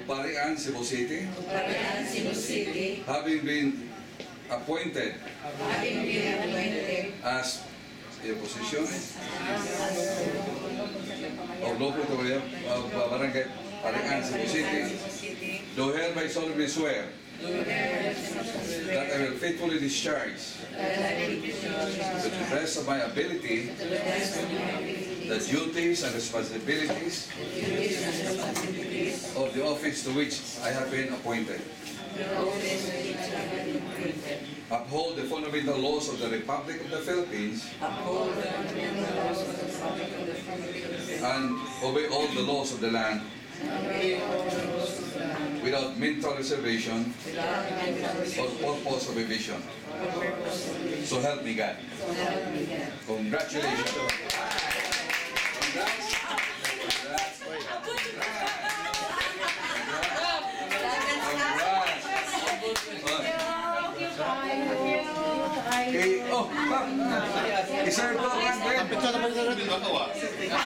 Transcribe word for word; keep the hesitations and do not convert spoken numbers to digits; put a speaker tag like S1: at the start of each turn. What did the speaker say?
S1: Barian, Cebu City,
S2: Barian, Cebu City,
S1: having been appointed
S2: having been appointed
S1: as a position of local authority of Barangay Barian, Cebu City, do hereby solemnly swear that I will faithfully discharge to the best of my ability the duties and responsibilities of the office to which I have been appointed. Uphold the fundamental laws of the Republic of the Philippines and obey all the laws of the land without mental reservation or purpose of evasion. So help me God. Congratulations. Congrats. Congrats. Okay. Oh, ma'am. Isang ito, ma'am.